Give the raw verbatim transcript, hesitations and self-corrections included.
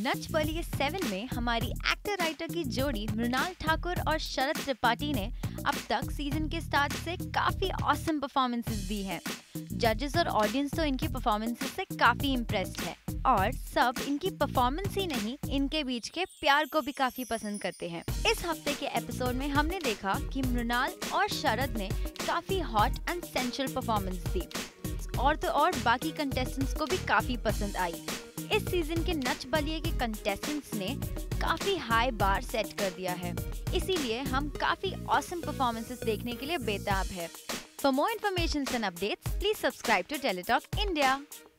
Nach Baliye seven में हमारी actor writer की जोड़ी मृणाल ठाकुर और शरद त्रिपाठी ने अब तक सीजन के स्टार्ट से काफी ऑसम परफॉर्मेंसेस दी हैं। जजेस और ऑडियंस तो इनकी परफॉर्मेंसेस से काफी इम्प्रेस्ड है और सब इनकी परफॉर्मेंस ही नहीं, इनके बीच के प्यार को भी काफी पसंद करते हैं। इस हफ्ते के एपिसोड में हमने देखा कि मृणाल और शरद ने काफी हॉट एंड सेंशुअल परफॉर्मेंस दी और तो और बाकी कंटेस्टेंट्स को भी काफी पसंद आई। इस सीजन के नच बलिए के कंटेस्टेंट्स ने काफी हाई बार सेट कर दिया है, इसीलिए हम काफी ऑसम परफॉर्मेंसेस देखने के लिए बेताब है। For more information and updates, please subscribe to TellyTalk India.